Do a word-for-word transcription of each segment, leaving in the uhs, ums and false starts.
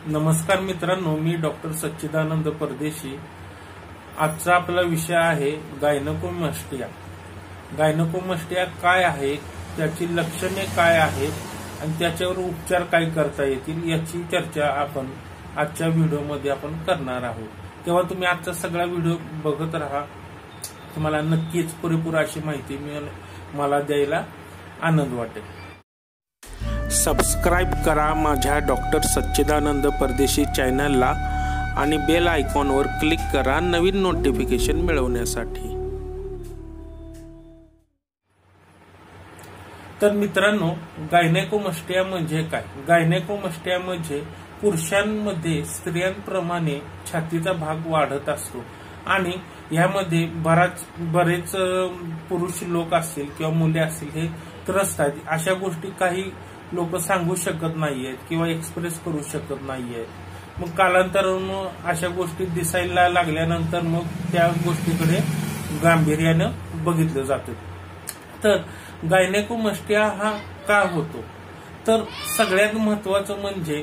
नमस्कार मित्रांनो, मी डॉक्टर सच्चिदानंद परदेशी। आजचा आपला विषय आहे गायनेकोमॅस्टिया। गायनेकोमॅस्टिया काय आहे, त्याची लक्षणे काय आहेत आणि त्याच्यावर उपचार काय करता येतील याची चर्चा आपण आजच्या व्हिडिओमध्ये आपण करणार आहोत। तेव्हा तुम्ही आजचा सगळा व्हिडिओ बघत राहा, तुम्हाला नक्कीच पुरेपूर अशी माहिती मिळेल, मला द्यायला आनंद वाटेल। सबस्क्राइब करा माझ्या डॉक्टर सच्चिदानंद परदेशी चॅनलला आणि बेल आयकॉनवर क्लिक करा नवीन नोटिफिकेशन मिळवण्यासाठी। तर मित्रांनो, गायनेकोमॅस्टिया म्हणजे काय? गायनेकोमॅस्टिया म्हणजे पुरुषांमध्ये स्त्रियांप्रमाणे छातीचा भाग वाढत असतो आणि यामध्ये बराच बरेच पुरुष लोक असतील किंवा मुले असतील हे त्रस्त आहेत। अशा गोष्टी काही लोक सांगू शकत नाहीयेत किंवा एक्सप्रेस करू शकत नाहीयेत। मग कालांतरानं अशा गोष्टी दिसायला लागल्यानंतर मग त्या गोष्टीकडे गांभीर्यानं बघितलं जातं। तर गायनेकोमॅस्टिया हा का होतो? तर सगळ्यात महत्वाचं म्हणजे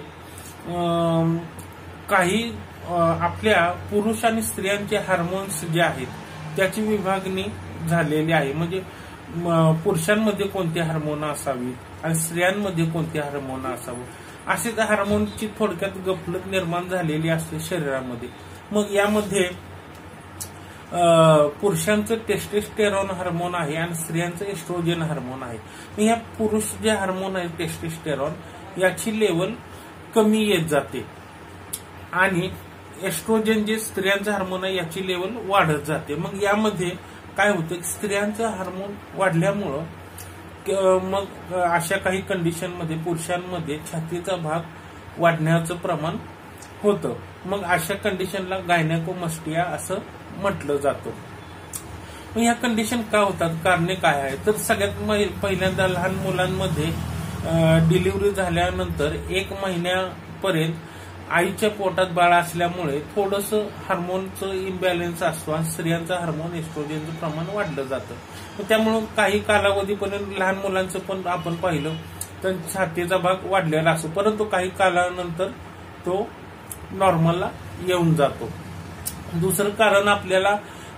काही आपल्या पुरुष आणि स्त्रियांचे हार्मोन्स जे आहेत त्याची विभागणी झालेली आहे। म्हणजे पुरुषांमध्ये कोणते हार्मोन असावीत आणि स्त्रियांमध्ये कोणते हार्मोन असावं, असे हार्मोनची थोडक्यात गफलत निर्माण झालेली असते शरीरामध्ये। मग यामध्ये पुरुषांचं टेस्टोस्टेरॉन हार्मोन आहे आणि स्त्रियांचं एस्ट्रोजन हार्मोन आहे। मग या पुरुष जे हार्मोन आहे टेस्टोस्टेरॉन याची लेवल कमी येत जाते आणि एस्ट्रोजन जे स्त्रियांचं हार्मोन आहे याची लेवल वाढत जाते। मग यामध्ये काय होतं, स्त्रियांचं हार्मोन वाढल्यामुळं मग अशा काही कंडिशन मध्ये पुरुषांमध्ये छातीचा भाग वाढण्याचं प्रमाण होतं। मग अशा कंडिशनला गायनेकोमॅस्टिया असं म्हटलं जातं। मग या कंडिशन का होतात, कारणे काय आहे? तर सगळ्यात पहिल्यांदा लहान मुलांमध्ये डिलिव्हरी झाल्यानंतर एक महिन्यापर्यंत आईच्या पोटात बाळ असल्यामुळे थोडस हार्मोनचं इम्बॅलन्स असतो आणि स्त्रियांचं हार्मोन एस्ट्रोजनचं प्रमाण वाढलं जातं। त्यामुळे काही कालावधीपर्यंत लहान मुलांचं पण आपण पाहिलं तर छातीचा भाग वाढलेला असतो, परंतु काही कालानंतर तो नॉर्मलला येऊन जातो। दुसरं कारण आपल्याला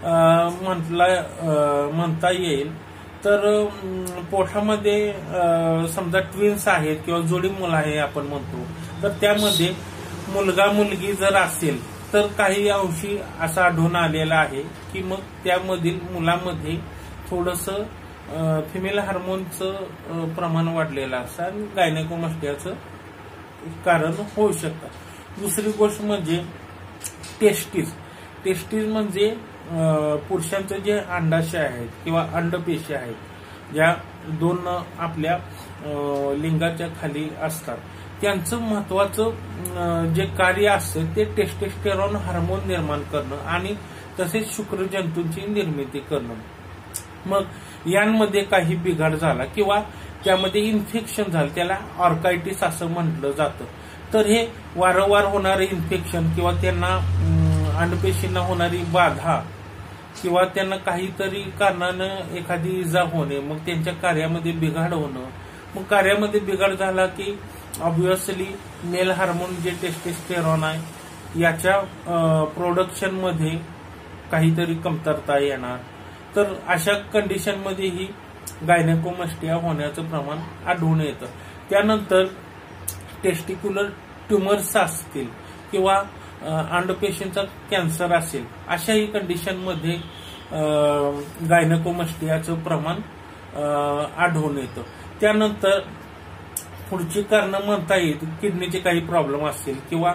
म्हटलं म्हणता येईल तर पोटामध्ये समजा ट्विन्स आहेत किंवा जोडी मुलं आहे आपण म्हणतो, तर त्यामध्ये मुलगा मुलगी जर असेल तर काही अंशी असं आढळून आलेलं आहे की मग त्यामधील मुलामध्ये थोडस फिमेल हार्मोनचं प्रमाण वाढलेलं असतं आणि गायनेकोमॅस्टियाचं कारण होऊ शकतं। दुसरी गोष्ट म्हणजे टेस्टिस। टेस्टिस म्हणजे पुरुषांचं जे अंडाशय आहेत किंवा अंडपेशी आहेत, ज्या दोन आपल्या लिंगाच्या खाली असतात, त्यांचं महत्वाचं जे कार्य असतं ते टेस्टोस्टेरॉन हार्मोन निर्माण करणं आणि तसेच शुक्रजंतूंची निर्मिती करणं। मग यांमध्ये काही बिघाड झाला किंवा त्यामध्ये इन्फेक्शन झालं, त्याला ऑर्कायटिस असं म्हटलं जातं। तर हे वारंवार होणारे इन्फेक्शन किंवा त्यांना अंडपेशींना होणारी बाधा किंवा त्यांना काहीतरी कारणानं एखादी इजा होणे, मग त्यांच्या कार्यामध्ये बिघाड होणं। मग कार्यामध्ये बिघाड झाला की ऑब्व्हियसली मेल हार्मोन जे टेस्टोस्टेरॉन आहे याच्या प्रोडक्शन मध्ये काहीतरी कमतरता येणार। तर अशा कंडिशन मध्ये ही गायनेकोमॅस्टिया होण्याचं प्रमाण आढळून येतं। त्यानंतर टेस्टिक्युलर ट्युमर्स असतील किंवा अंडपेशींचा कॅन्सर असेल, अशाही कंडिशन मध्ये गायनेकोमॅस्टियाचं प्रमाण आढळून येतं। त्यानंतर पुढची कारणं म्हणता येईल, किडनीचे काही प्रॉब्लेम असतील किंवा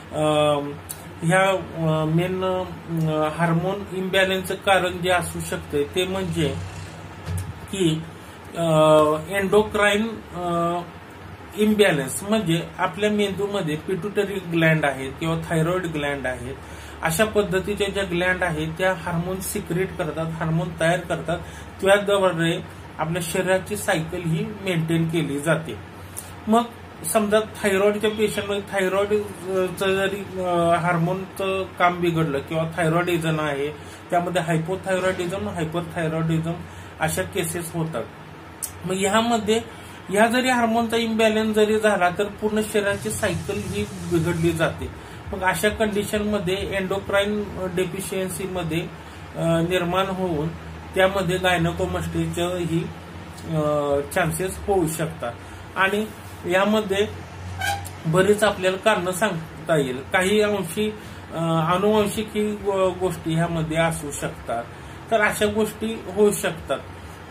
ह्या मेन हार्मोन इम्बॅलन्सचं कारण जे असू शकते ते म्हणजे की एंडोक्राइन इम्बॅलन्स। म्हणजे आपल्या मेंदूमध्ये पिट्युटरी ग्लँड आहेत किंवा थायरॉइड ग्लँड आहेत, अशा पद्धतीच्या ज्या ग्लँड आहेत त्या हार्मोन सिक्रेट करतात, हार्मोन तयार करतात, त्याद्वारे आपल्या शरीराची सायकल ही मेंटेन केली जाते। मग समजा थायरॉइडच्या पेशंटमध्ये थायरॉइडचं जरी हार्मोनचं काम बिघडलं किंवा थायरॉइडिझम आहे, त्यामध्ये हायपोथायरॉइडिझम, हायपरथायरॉइडिझम अशा केसेस होतात। मग ह्यामध्ये ह्या जरी हार्मोनचा इम्बॅलन्स जरी झाला तर पूर्ण शरीराची सायकल ही बिघडली जाते. मग अशा कंडिशनमध्ये एंडोक्राईन डेफिशियन्सीमध्ये निर्माण होऊन त्यामध्ये गायनेकोमॅस्टियाचं ही चान्सेस होऊ शकतात. आणि यामध्ये बरीच आपल्याला कारणं सांगता येईल. काही अंशी अनुवांशिक ही गोष्टी ह्यामध्ये असू शकतात. तर अशा गोष्टी होऊ शकतात.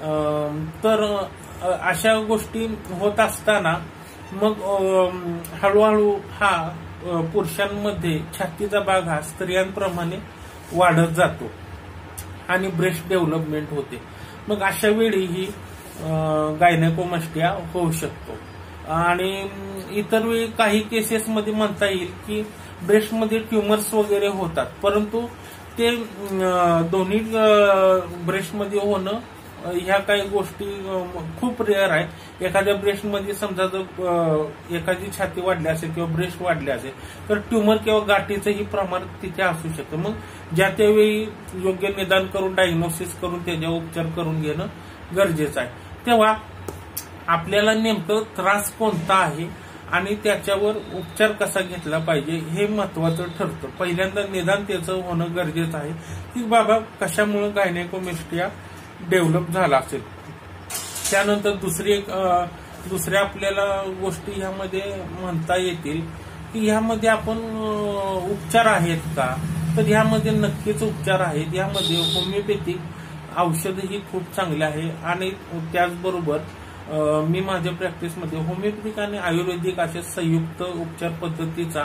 तर अशा गोष्टी होत असताना मग हळूहळू हा पुरुषांमध्ये छातीचा भाग हा स्त्रियांप्रमाणे वाढत जातो आणि ब्रेस्ट डेव्हलपमेंट होते. मग अशा वेळी ही गायनेकोमॅस्टिया होऊ शकतो. आणि इतर वेळी काही केसेसमध्ये म्हणता येईल की ब्रेस्टमध्ये ट्युमर्स वगैरे होतात, परंतु ते दोन्ही ब्रेस्टमध्ये होणं ह्या काही गोष्टी खूप रेअर आहे. एखाद्या ब्रेस्टमध्ये समजा जर एखादी छाती वाढली असेल किंवा ब्रेस्ट वाढले असेल तर ट्युमर किंवा गाठीचंही प्रमाण तिथे असू शकतं. मग ज्या त्यावेळी योग्य निदान करून डायग्नोसिस करून त्याच्यावर उपचार करून घेणं गरजेचं आहे. तेव्हा आपल्याला नेमकं त्रास कोणता आहे आणि त्याच्यावर उपचार कसा घेतला पाहिजे हे महत्वाचं ठरतं. पहिल्यांदा निदान त्याचं होणं गरजेचं आहे की बाबा कशामुळे गायनेकोमॅस्टिया डेव्हलप झाला असेल. त्यानंतर दुसरी एक दुसऱ्या आपल्याला गोष्टी ह्यामध्ये म्हणता येतील की ह्यामध्ये आपण उपचार आहेत का, तर ह्यामध्ये नक्कीच उपचार आहेत. यामध्ये होमिओपॅथिक औषधही खूप चांगले आहे. आणि त्याचबरोबर मी माझ्या प्रॅक्टिसमध्ये होमिओपॅथिक आणि आयुर्वेदिक अशा संयुक्त उपचार पद्धतीचा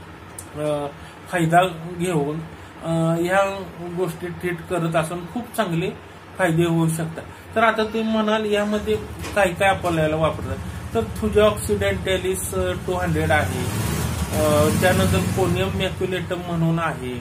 फायदा घेऊन ह्या गोष्टी ट्रीट करत असून खूप चांगले फायदे होऊ शकतात. तर आता तुम्ही म्हणाल यामध्ये काय काय आपल्याला वापरतात, तर थुजा ऑक्सिडेंटॅलिस टू हंड्रेड आहे. त्यानंतर कोनियम मॅक्युलेटम म्हणून आहे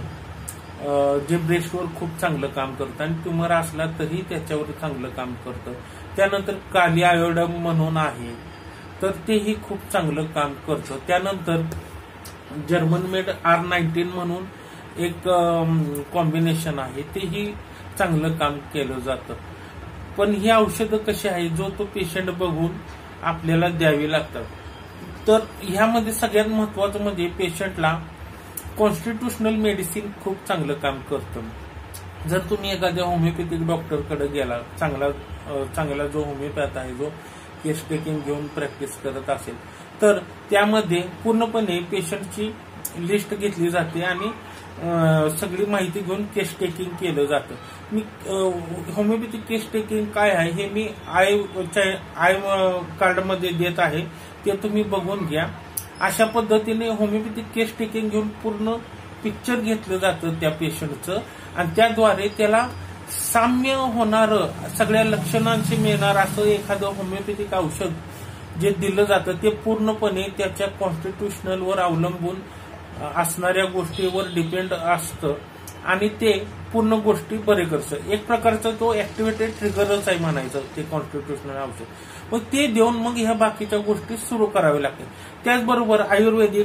जे ब्रेस्टवर खूप चांगलं काम करतं आणि ट्युमर असला तरी त्याच्यावर चांगलं काम करतं. त्यानंतर काली आयोडम म्हणून आहे तर तेही खूप चांगलं काम करतं. त्यानंतर जर्मन मेड आर नाईन्टीन म्हणून एक कॉम्बिनेशन आहे, तेही चांगलं काम केलं जातं. पण ही औषधं कशी आहे जो तो पेशंट बघून आपल्याला द्यावी लागतात. तर ह्यामध्ये सगळ्यात महत्वाचं म्हणजे पेशंटला कॉन्स्टिट्युशनल मेडिसिन खूप चांगलं काम करतं. जर तुम्ही एखाद्या होमिओपॅथिक डॉक्टरकडे गेला, चांगला चांगला जो होमिओपॅथ आहे जो केस टेकिंग घेऊन प्रॅक्टिस करत असेल तर त्यामध्ये पूर्णपणे पेशंटची लिस्ट घेतली जाते आणि सगळी माहिती घेऊन केस टेकिंग केलं जातं. मी होमिओपॅथिक केस टेकिंग काय आहे हे मी आय आय कार्डमध्ये देत आहे, ते तुम्ही बघून घ्या. अशा पद्धतीने होमिओपॅथिक केस टेकिंग घेऊन पूर्ण पिक्चर घेतलं जातं त्या पेशंटचं आणि त्याद्वारे त्याला साम्य होणारं सगळ्या लक्षणांशी मिळणार असं एखादं होमिओपॅथिक औषध जे दिलं जातं ते पूर्णपणे त्याच्या कॉन्स्टिट्युशनलवर अवलंबून असणाऱ्या गोष्टीवर डिपेंड असतं आणि ते पूर्ण गोष्टी बरे करतं. एक प्रकारचा तो ऍक्टिव्हेटेड ट्रिगरच आहे म्हणायचं ते कॉन्स्टिट्युशनल औषध. मग ते देऊन मग ह्या बाकीच्या गोष्टी सुरू कराव्या लागतील. त्याचबरोबर आयुर्वेदिक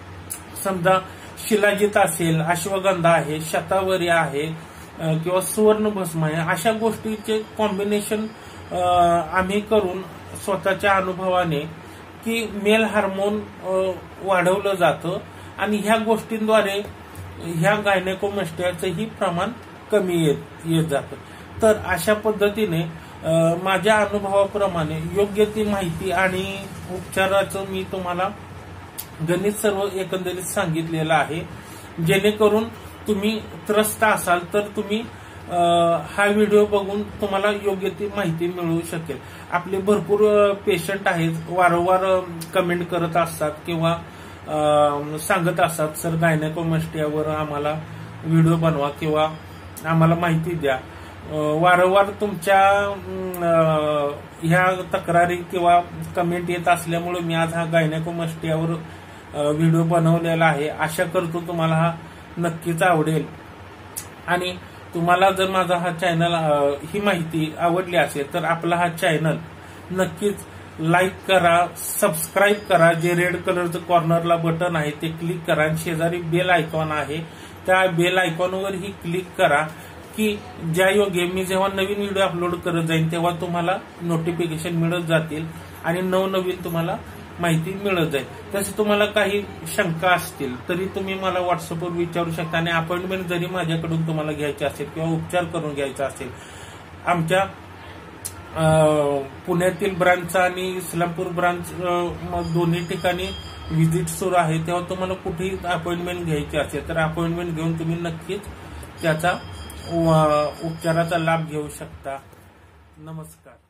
समजा शिलाजित असेल, अश्वगंधा आहे, शतावरी आहे किंवा सुवर्ण भस्म आहे, अशा गोष्टीचे कॉम्बिनेशन आम्ही करून स्वतःच्या अनुभवाने की मेल हार्मोन वाढवलं जातं आणि ह्या गोष्टींद्वारे ह्या गायनेकोमॅस्टियाचंही प्रमाण कमी येत येत जातं. तर अशा पद्धतीने माझ्या अनुभवाप्रमाणे योग्य ती माहिती आणि उपचाराचं मी तुम्हाला गणित सर्व एकंदरीत सांगितलेलं आहे. जेणेकरून तुम्ही त्रस्त असाल तर तुम्ही हा व्हिडिओ बघून तुम्हाला योग्य ती माहिती मिळू शकेल. आपले भरपूर पेशंट आहेत, वारंवार कमेंट करत असतात किंवा सांगत असतात सर गायनेकोमॅस्टियावर आम्हाला व्हिडिओ बनवा किंवा आम्हाला माहिती द्या. वारंवार तुमच्या ह्या तक्रारी किंवा कमेंट येत असल्यामुळे मी आज हा गायनेकोमॅस्टियावर व्हिडिओ बनवलेला आहे. आशा करतो तुम्हाला हा नक्कीच आवडेल आणि तुम्हाला जर माझा हा चॅनल ही माहिती आवडली असेल तर आपला हा चॅनल नक्कीच लाईक करा, सबस्क्राईब करा. जे रेड कलरचं कॉर्नरला बटन आहे ते क्लिक करा आणि शेजारी बेल आयकॉन आहे त्या बेल आयकॉनवरही क्लिक करा की ज्या योगे मी जेव्हा नवीन व्हिडिओ अपलोड करत जाईन तेव्हा तुम्हाला नोटिफिकेशन मिळत जातील आणि नवनवीन तुम्हाला माहिती मिळत जाईल. तसे तुम्हाला काही शंका असतील तरी तुम्ही मला व्हॉट्सअपवर विचारू शकता आणि अपॉइंटमेंट जरी माझ्याकडून तुम्हाला घ्यायची असेल किंवा उपचार करून घ्यायचा असेल, आमच्या पुण्यातील ब्रांचचा आणि इस्लामपूर ब्रांच दोन्ही ठिकाणी व्हिजिट सुरू आहे. तेव्हा तुम्हाला कुठेही अपॉइंटमेंट घ्यायची असेल तर अपॉइंटमेंट घेऊन तुम्ही नक्कीच त्याचा उपचाराचा लाभ घेऊ शकता. नमस्कार.